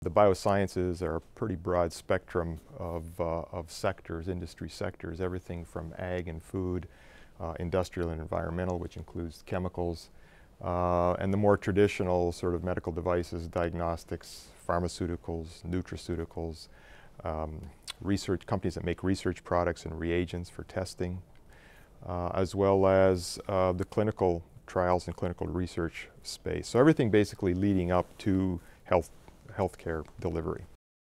the biosciences are a pretty broad spectrum of sectors, industry sectors, everything from ag and food, industrial and environmental, which includes chemicals, and the more traditional sort of medical devices, diagnostics, pharmaceuticals, nutraceuticals, research companies that make research products and reagents for testing, as well as the clinical trials and clinical research space. So everything basically leading up to healthcare delivery.